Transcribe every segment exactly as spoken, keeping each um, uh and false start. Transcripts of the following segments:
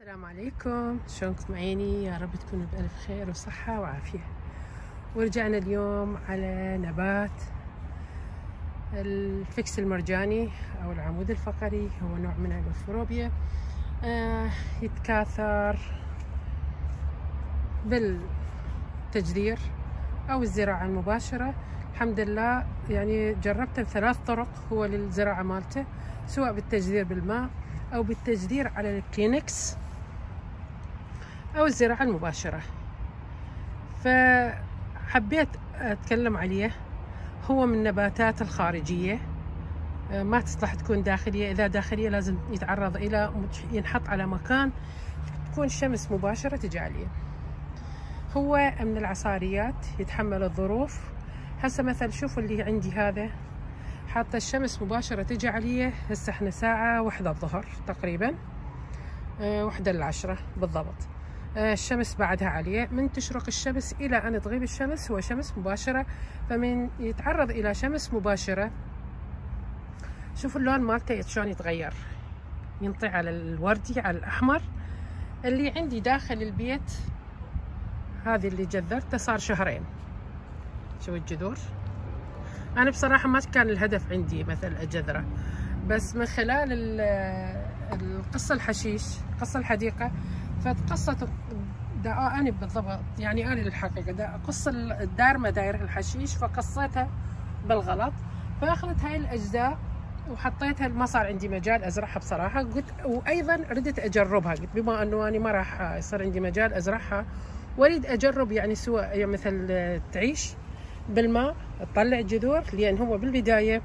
السلام عليكم، شلونكم عيني؟ يا رب تكونوا بألف خير وصحة وعافية. ورجعنا اليوم على نبات الفكس المرجاني أو العمود الفقري، هو نوع من الأوفوربيا آه يتكاثر بالتجذير أو الزراعة المباشرة. الحمد لله يعني جربته بثلاث طرق هو للزراعة مالته، سواء بالتجذير بالماء أو بالتجذير على الكلينكس أو الزراعة المباشرة. فحبيت أتكلم عليه. هو من النباتات الخارجية، ما تصلح تكون داخلية. إذا داخلية لازم يتعرض إلى ينحط على مكان تكون شمس مباشرة تجي عليه. هو من العصاريات يتحمل الظروف. هسه مثلا شوفوا اللي عندي هذا حاطة الشمس مباشرة تجي عليه. هسه احنا ساعة واحدة الظهر تقريبا، أه واحدة للعشرة بالضبط. أه الشمس بعدها عليه، من تشرق الشمس إلى أن تغيب الشمس هو شمس مباشرة. فمن يتعرض إلى شمس مباشرة شوفوا اللون مالته شلون يتغير، ينطي على الوردي على الأحمر. اللي عندي داخل البيت هذه اللي جذرته صار شهرين. شوفوا الجذور. أنا بصراحة ما كان الهدف عندي مثل أجذره، بس من خلال القصة الحشيش قصة الحديقة فتقصت أنا بالضبط، يعني أنا للحقيقة قصة الدار مداير الحشيش فقصيتها بالغلط، فأخذت هاي الأجزاء وحطيتها. ما صار عندي مجال أزرعها بصراحة. قلت وأيضا ردت أجربها، قلت بما أنه أنا ما راح يصير عندي مجال أزرعها وأريد أجرب يعني سواء يعني مثل تعيش بالماء تطلع جذور، لأن هو بالبداية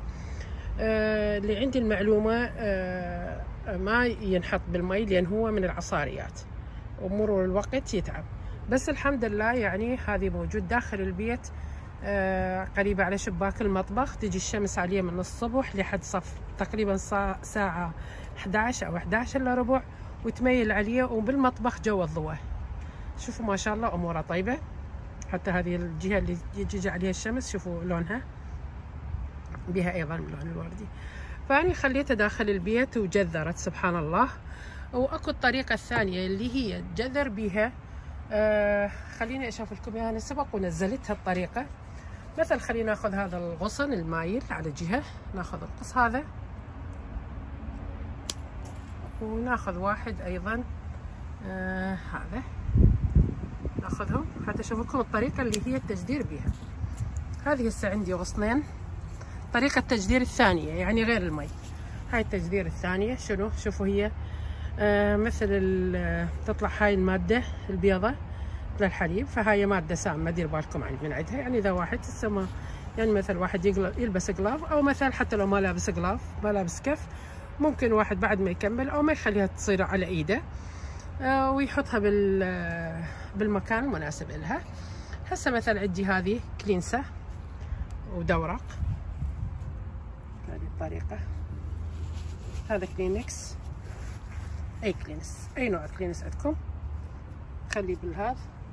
آه اللي عندي المعلومة آه ما ينحط بالمي لأن هو من العصاريات ومرور الوقت يتعب. بس الحمد لله يعني هذه موجود داخل البيت آه قريبة على شباك المطبخ. تجي الشمس عليه من الصبح لحد صف تقريبا ساعة إحدى عشر أو إحدى عشر إلا ربع وتميل عليه، وبالمطبخ جو الضوء. شوفوا ما شاء الله أمورها طيبة. حتى هذه الجهة اللي يجي عليها الشمس شوفوا لونها بها أيضا لون الوردي. فأنا خليتها داخل البيت وجذرت سبحان الله. وأكو الطريقة الثانية اللي هي جذر بها. آه خليني أشوف لكم إياها. أنا سبق ونزلتها الطريقة. مثل خلينا ناخذ هذا الغصن المايل على جهة، ناخذ القص هذا وناخذ واحد أيضا آه هذا ناخذهم حتى اشوف لكم الطريقه اللي هي التجدير بها. هذه هسه عندي غصنين. طريقه التجدير الثانيه يعني غير المي. هاي التجدير الثانيه شنو؟ شوفوا هي آه مثل تطلع هاي الماده البيضة للحليب، فهاي ماده سامه دير بالكم من عندها. يعني اذا واحد تسمى يعني مثل واحد يلبس جلاف او مثل حتى لو ما لابس جلاف ما لابس كف، ممكن واحد بعد ما يكمل او ما يخليها تصير على ايده آه ويحطها بال بالمكان المناسب لها. هسه مثلا عندي هذه كلينسة ودورق، هذه الطريقة. هذا كلينكس، اي كلينس اي نوع كلينس عندكم خلي بالهذا.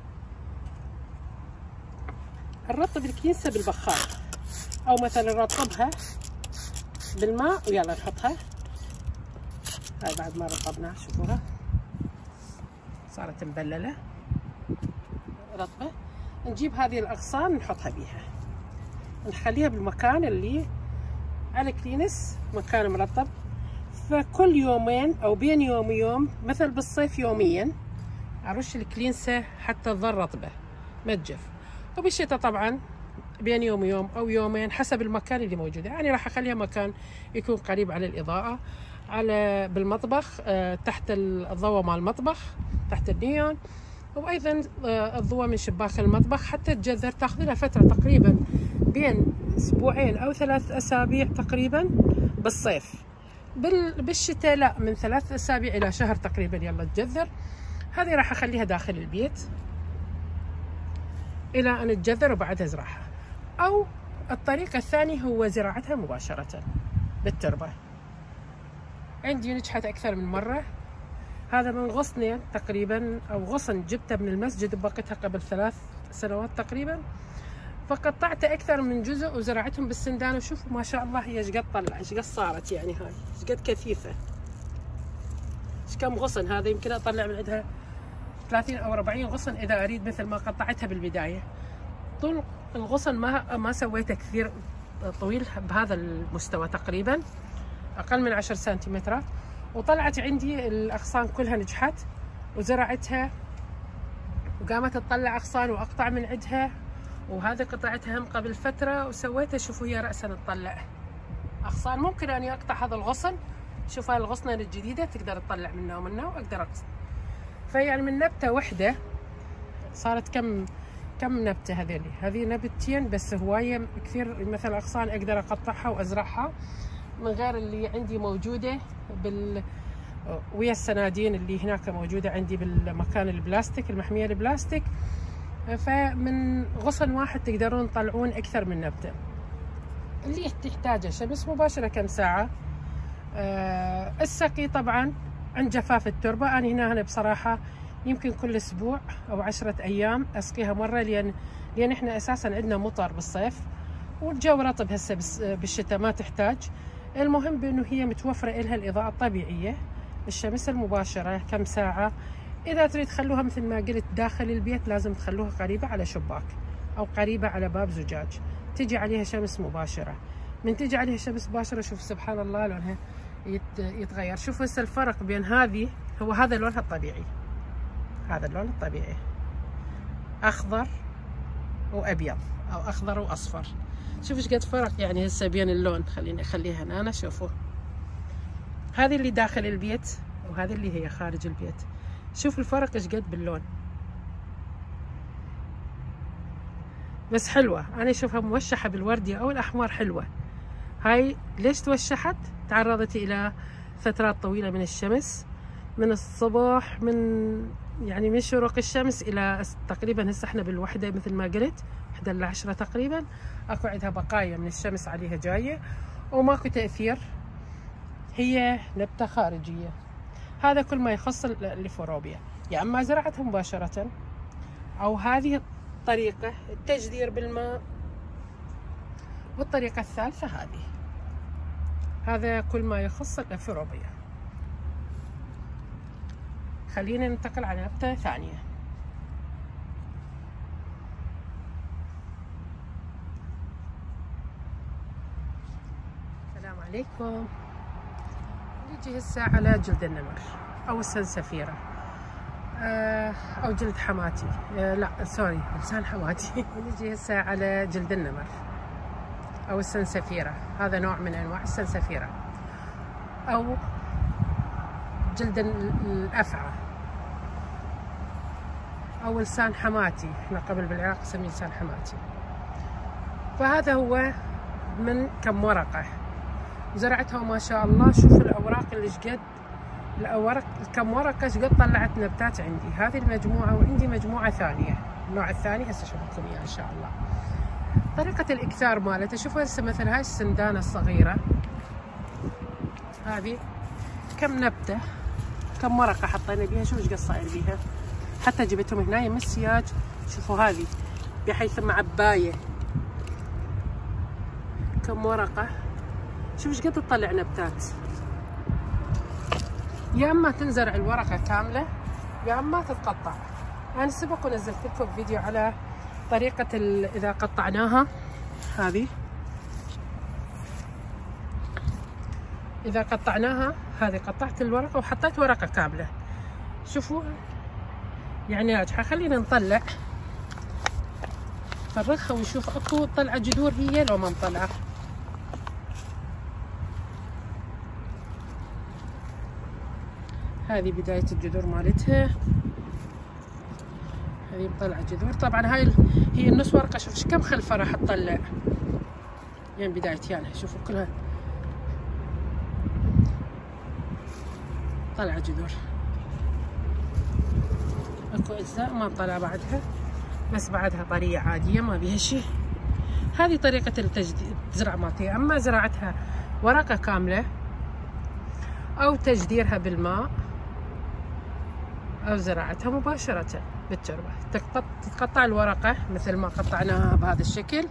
نرطب الكلينسة بالبخار او مثلا نرطبها بالماء ويلا نحطها. هاي بعد ما رطبناها شوفوها صارت مبللة رطبة. نجيب هذه الأغصان نحطها بيها، نخليها بالمكان اللي على كلينس مكان مرطب. فكل يومين أو بين يوم ويوم مثل بالصيف يوميا أرش الكلينسة حتى تظل رطبة ما تجف. وبالشتاء طبعا بين يوم ويوم أو يومين حسب المكان اللي موجودة. يعني راح أخليها مكان يكون قريب على الإضاءة، على بالمطبخ آه تحت الضوء مال المطبخ تحت النيون، وايضا الضوء من شباك المطبخ حتى تجذر. تاخذ لها فتره تقريبا بين اسبوعين او ثلاث اسابيع تقريبا بالصيف. بالشتاء لا، من ثلاث اسابيع الى شهر تقريبا يلا تجذر. هذه راح اخليها داخل البيت الى ان تجذر وبعدها ازرعها. او الطريقه الثانيه هو زراعتها مباشره بالتربه. عندي نجحت اكثر من مره. هذا من غصنين تقريبا او غصن جبته من المسجد بوقتها قبل ثلاث سنوات تقريبا، فقطعته اكثر من جزء وزرعتهم بالسندان. وشوفوا ما شاء الله هي ايش قد طلع ايش قد صارت، يعني هاي ايش قد كثيفه كم غصن. هذا يمكن اطلع من عندها ثلاثين او أربعين غصن اذا اريد مثل ما قطعتها بالبدايه. طول الغصن ما ما سويته كثير طويل، بهذا المستوى تقريبا اقل من عشر سنتيمترات. وطلعت عندي الاغصان كلها نجحت وزرعتها، وقامت تطلع اغصان واقطع من عندها. وهذه قطعتها هم قبل فتره وسويتها. شوفوا هي راسا تطلع اغصان. ممكن اني اقطع هذا الغصن، شوف هاي الغصنه الجديده تقدر تطلع منها ومنها واقدر اقص. فيعني من نبته واحده صارت كم كم نبته. هذيلي هذه نبتين بس، هوايه كثير مثل اغصان اقدر اقطعها وازرعها من غير اللي عندي موجوده بال ويا السنادين اللي هناك موجوده عندي بالمكان البلاستيك المحميه البلاستيك. فمن غصن واحد تقدرون تطلعون اكثر من نبته. اللي تحتاجه شمس مباشره كم ساعه. أه السقي طبعا عند جفاف التربه. انا هنا هنا بصراحه يمكن كل اسبوع او عشرة ايام اسقيها مره، لان لان احنا اساسا عندنا مطر بالصيف والجو رطب هسه بالشتاء ما تحتاج. المهم بانه هي متوفره لها الاضاءه الطبيعيه، الشمس المباشره كم ساعه. اذا تريد تخلوها مثل ما قلت داخل البيت لازم تخلوها قريبه على شباك او قريبه على باب زجاج، تجي عليها شمس مباشره. من تجي عليها شمس مباشره شوف سبحان الله لونها يتغير. شوفوا هسه الفرق بين هذه، هو هذا لونها الطبيعي، هذا اللون الطبيعي اخضر وابيض او اخضر واصفر. شوفوا ايش قد فرق يعني هسه بين اللون. خليني اخليها هنا أنا. شوفوا هذه اللي داخل البيت وهذه اللي هي خارج البيت. شوفوا الفرق ايش قد باللون. بس حلوه، انا اشوفها موشحه بالوردي او الاحمر حلوه. هاي ليش توشحت؟ تعرضت الى فترات طويله من الشمس، من الصبح من يعني من شروق الشمس الى تقريبا هسه احنا بالوحده مثل ما قلت واحدة الا عشرة تقريبا، اكو عندها بقايا من الشمس عليها جايه وماكو تاثير. هي نبته خارجيه. هذا كل ما يخص الليفوروبيا. يا اما زرعتها مباشره او هذه الطريقه التجدير بالماء، والطريقه الثالثه هذه. هذا كل ما يخص الليفوروبيا. خلينا ننتقل على نبته ثانيه. السلام عليكم. نجي هسه على جلد النمر او السنسفيره آه او جلد حماتي. آه لا سوري لسان حماتي. نجي هسه على جلد النمر او السنسفيره. هذا نوع من انواع السنسفيره او جلد الافعى او لسان حماتي. احنا قبل بالعراق نسميه لسان حماتي. فهذا هو من كم ورقه زرعتها ما شاء الله. شوفوا الاوراق اللي شقد الاوراق كم ورقه ايش قد طلعت نبتات عندي. هذه المجموعه وعندي مجموعه ثانيه، النوع الثاني هسه اشوف لكم اياه ان شاء الله. طريقه الاكثار مالته شوفوا هسه مثل هاي السندانه الصغيره هذه كم نبته كم ورقه حطينا بيها. شوف ايش قد صاير بيها. حتى جبتهم هنا من السياج. شوفوا هذه بحيث معبايه كم ورقه. شوف ايش قد تطلع نبتات. يا اما تنزرع الورقه كامله يا اما تتقطع. انا سبق ونزلت لكم فيديو على طريقه اذا قطعناها. هذه اذا قطعناها هذه قطعت الورقه وحطيت ورقه كامله. شوفوا يعني ناجحه. خلينا نطلع فرخها ونشوف اكو طلعه جذور هي لو ما مطلعه. هذه بداية الجذور مالتها. هذه مطلعة جذور. طبعا هاي هي النص ورقة. شوف كم خلفة راح تطلع يعني بداية يعني. شوفوا كلها طلع جذور. اكو اجزاء ما طلع بعدها بس بعدها طرية عادية ما بيها شيء. هذه طريقة التجديد تزرع مالتي. اما زرعتها ورقة كاملة او تجديرها بالماء او زراعتها مباشرة بالتربة. تقطع الورقة مثل ما قطعناها بهذا الشكل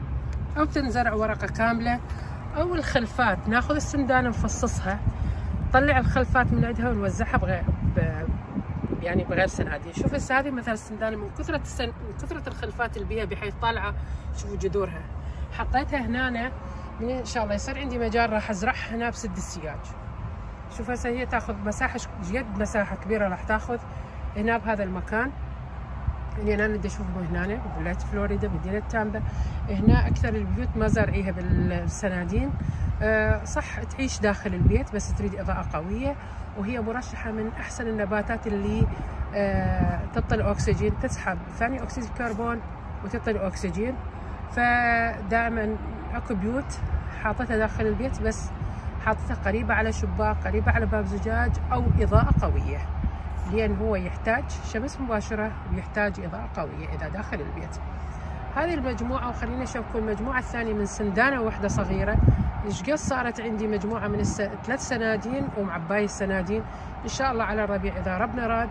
او تنزرع ورقة كاملة او الخلفات. ناخذ السندانة نفصصها نطلع الخلفات من عندها ونوزعها بغير ب... يعني بغير سنادين. شوف هسه هذه مثلا السندانه من كثره السن... من كثره الخلفات اللي بيها بحيث طالعه، شوفوا جذورها. حطيتها هنا من ان شاء الله يصير عندي مجال راح ازرعها هنا بسد السياج. شوف هسه هي تاخذ مساحه جد مساحه كبيره راح تاخذ هنا بهذا المكان. يعني انا بدي اشوفه هنا بولايه فلوريدا مدينه تامبا. هنا اكثر البيوت ما زارعيها بالسنادين. أه صح تعيش داخل البيت بس تريد اضاءه قويه، وهي مرشحه من احسن النباتات اللي أه تعطي الاكسجين، تسحب ثاني اكسيد الكربون وتعطي الاكسجين. فدائما اكو بيوت حاطتها داخل البيت بس حاطتها قريبه على شباك، قريبه على باب زجاج او اضاءه قويه، لأن هو يحتاج شمس مباشرة ويحتاج إضاءة قوية إذا داخل البيت. هذه المجموعة، وخلينا نشوفكم المجموعة الثانية من سندانة واحدة صغيرة. إيش قد صارت عندي مجموعة من الس... ثلاث سنادين ومعباي السنادين إن شاء الله على الربيع إذا ربنا راد،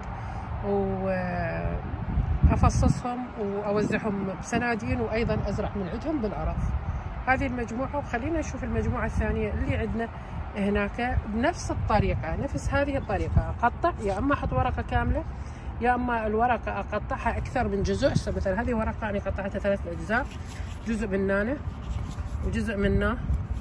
وأفصصهم وأوزعهم بسنادين وأيضا أزرع من عندهم بالأرض. هذه المجموعة، وخلينا نشوف المجموعة الثانية اللي عندنا هناك بنفس الطريقة، نفس هذه الطريقة. أقطع، يا أما أحط ورقة كاملة يا أما الورقة أقطعها أكثر من جزء. مثلا هذه ورقة أنا قطعتها ثلاث أجزاء، جزء من هنا وجزء من هنا،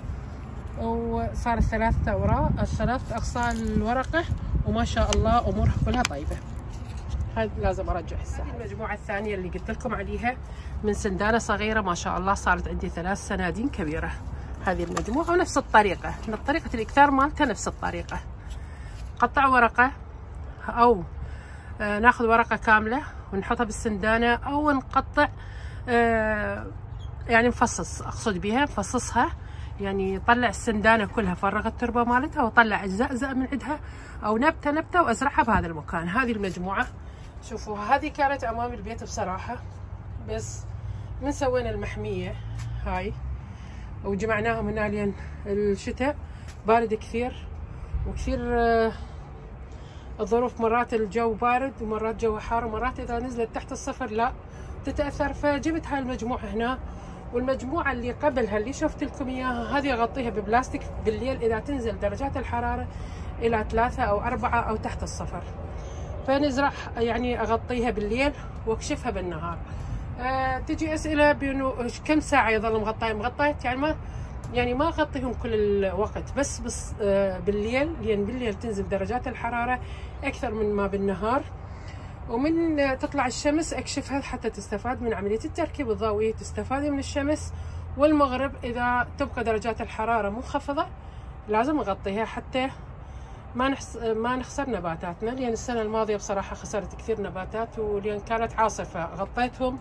وصارت ثلاثة أوراق، الثلاث أقصى الورقة، وما شاء الله أمورها كلها طيبة. هذا لازم أرجع هسه. المجموعة الثانية اللي قلت لكم عليها من سندانة صغيرة ما شاء الله صارت عندي ثلاث سنادين كبيرة. هذه المجموعة ونفس الطريقة، من طريقة الإكثار مالتها نفس الطريقة. قطع ورقة أو آه ناخذ ورقة كاملة ونحطها بالسندانة، أو نقطع آه يعني نفصص، أقصد بها نفصصها، يعني طلع السندانة كلها، فرغ التربة مالتها وطلع أجزاء أجزاء من عندها، أو نبتة نبتة وأزرعها بهذا المكان. هذه المجموعة شوفوا هذه كانت أمام البيت بصراحة، بس من سوينا المحمية هاي وجمعناهم هنا لين الشتاء بارد كثير وكثير آه الظروف، مرات الجو بارد ومرات جو حار، ومرات اذا نزلت تحت الصفر لا تتاثر. فجبت هاي المجموعه هنا، والمجموعه اللي قبلها اللي شفت لكم اياها هذه اغطيها ببلاستيك بالليل اذا تنزل درجات الحراره الى ثلاثة او أربعة او تحت الصفر، فنزرع يعني اغطيها بالليل واكشفها بالنهار. أه تجي اسئله بانه كم ساعه يظل مغطايه؟ مغطيت يعني ما يعني ما اغطيهم كل الوقت، بس بس أه بالليل، لان بالليل تنزل درجات الحراره اكثر من ما بالنهار، ومن تطلع الشمس اكشفها حتى تستفاد من عمليه التركيب الضوئي، تستفادي من الشمس. والمغرب اذا تبقى درجات الحراره منخفضه لازم نغطيها حتى ما نحس ما نخسر نباتاتنا، لان السنه الماضيه بصراحه خسرت كثير نباتات، ولان كانت عاصفه غطيتهم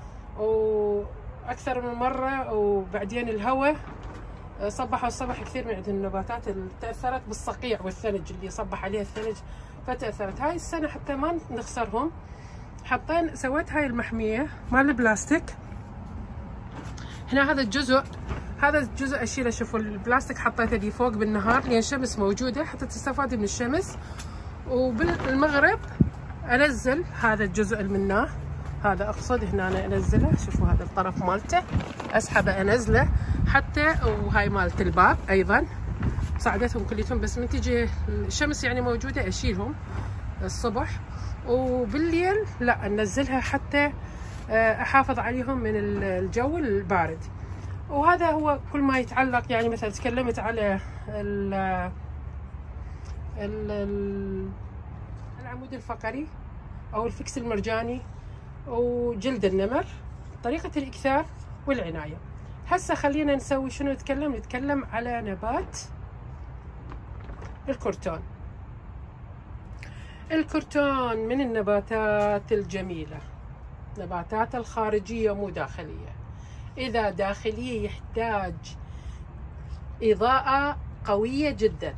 واكثر من مره، وبعدين الهواء صبحوا الصبح كثير من عند النباتات اللي تاثرت بالصقيع والثلج اللي صبح عليها الثلج فتاثرت. هاي السنه حتى ما نخسرهم حطين سويت هاي المحميه مال البلاستيك هنا. هذا الجزء هذا الجزء اشيله، شوفوا البلاستيك حطيته دي فوق بالنهار لان الشمس موجوده حتى تستفادي من الشمس، وبالمغرب انزل هذا الجزء اللي منه، هذا اقصد هنا أنا انزله. شوفوا هذا الطرف مالته اسحبه انزله حتى، وهاي مالت الباب ايضا صعدتهم كليتهم، بس من تجي الشمس يعني موجوده اشيلهم الصبح، وبالليل لا انزلها حتى احافظ عليهم من الجو البارد. وهذا هو كل ما يتعلق، يعني مثلا تكلمت على ال ال العمود الفقري او الفكس المرجاني وجلد النمر، طريقة الإكثار والعناية. هسه خلينا نسوي شنو نتكلم نتكلم على نبات الكرتون. الكرتون من النباتات الجميلة، نباتات الخارجية مو داخلية. إذا داخلية يحتاج إضاءة قوية جدا.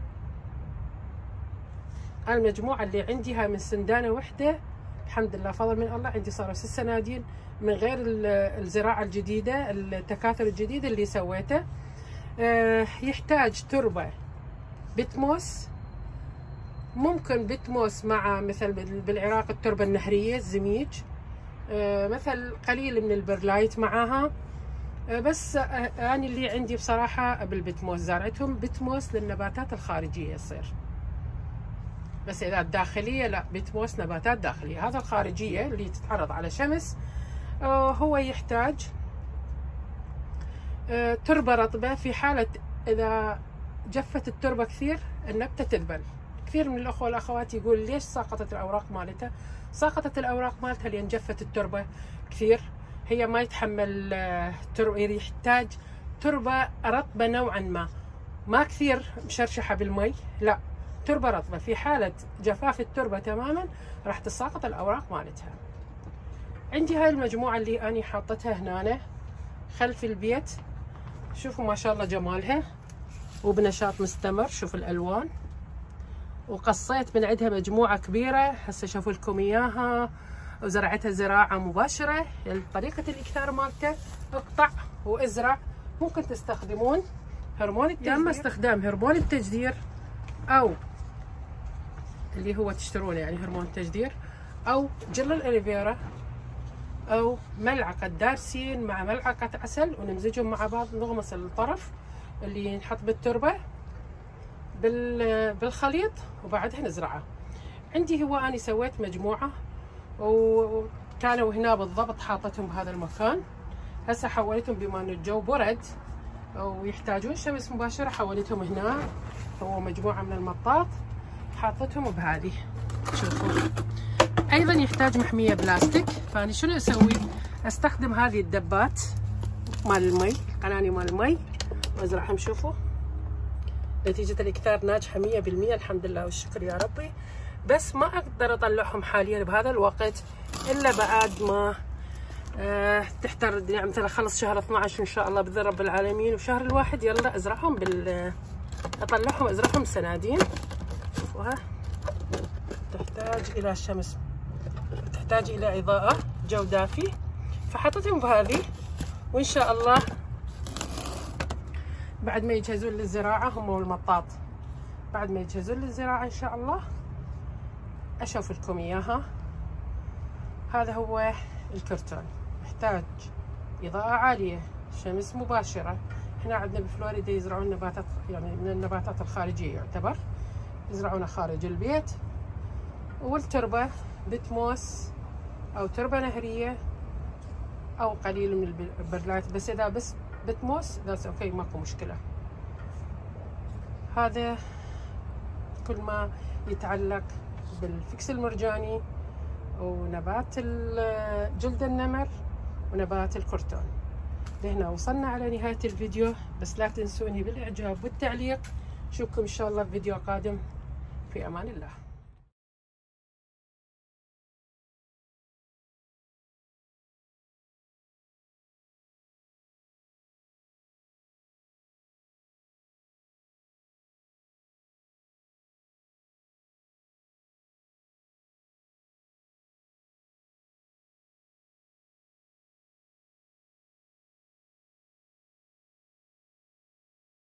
المجموعة اللي عندي هاي من سندانة وحدة الحمد لله فضل من الله، عندي صاروا ست سنادين من غير الزراعة الجديدة التكاثر الجديد اللي سويته. يحتاج تربة بتموس، ممكن بتموس مع مثل بالعراق التربة النهرية الزميج، مثل قليل من البرلايت معاها، بس أنا اللي عندي بصراحة بالبتموس زارعتهم بتموس للنباتات الخارجية يصير، بس إذا الداخلية لا، بتموس نباتات داخلية. هذا الخارجية اللي تتعرض على شمس هو يحتاج تربة رطبة. في حالة إذا جفت التربة كثير النبتة تذبل. كثير من الأخوة والأخوات يقول ليش ساقطت الأوراق مالتها؟ ساقطت الأوراق مالتها لأن جفت التربة كثير، هي ما يتحمل تربة، يحتاج تربة رطبة نوعا ما، ما كثير مشرشحة بالمي، لا تربة رطبة. في حالة جفاف التربة تماما راح تساقط الأوراق مالتها. عندي هاي المجموعة اللي أنا حاطتها هنا خلف البيت، شوفوا ما شاء الله جمالها وبنشاط مستمر. شوفوا الألوان، وقصيت من عندها مجموعة كبيرة هسه شوفوا لكم إياها، وزرعتها زراعة مباشرة. يعني طريقة الإكثار مالته اقطع وازرع. ممكن تستخدمون هرمون التجدير، يا اما استخدام هرمون التجدير او اللي هو تشترونه يعني هرمون التجدير، او جل الاليفيرا، او ملعقة دارسين مع ملعقة عسل ونمزجهم مع بعض، نغمس الطرف اللي ينحط بالتربة بالخليط وبعدها نزرعه. عندي هو أنا سويت مجموعة وكانوا هنا بالضبط حاطتهم بهذا المكان. هسه حولتهم بما انه الجو برد ويحتاجون شمس مباشرة، حولتهم هنا. هو مجموعة من المطاط حاطتهم بهذه. شوفوا ايضا يحتاج محمية بلاستيك، فأنا شنو اسوي؟ استخدم هذه الدبات مال المي، قناني مال المي، وازرعهم. شوفوا نتيجة الإكثار ناجحة مية بالمية الحمد لله والشكر يا ربي. بس ما أقدر أطلعهم حاليا بهذا الوقت إلا بعد ما أه تحتر، يعني مثلا خلص شهر اثنعش إن شاء الله بإذن رب العالمين، وشهر الواحد يلا أزرعهم بال أطلعهم أزرعهم سنادين. شوفوها تحتاج إلى شمس، تحتاج إلى إضاءة، جو دافي، فحطيتهم بهذه. وإن شاء الله بعد ما يجهزون للزراعة هم والمطاط، بعد ما يجهزون للزراعة إن شاء الله أشوف لكم إياها. هذا هو الكرتون، يحتاج إضاءة عالية، شمس مباشرة. هنا عندنا بفلوريدا يزرعون نباتات، يعني من النباتات الخارجية يعتبر، يزرعونها خارج البيت. والتربة بتموس أو تربة نهرية أو قليل من البرلات، بس إذا بس بتموس ذاتس اوكي ماكو مشكلة. هذا كل ما يتعلق بالفكس المرجاني ونبات جلد النمر ونبات الكرتون. لهنا وصلنا على نهاية الفيديو، بس لا تنسوني بالإعجاب والتعليق. أشوفكم إن شاء الله في فيديو قادم، في أمان الله.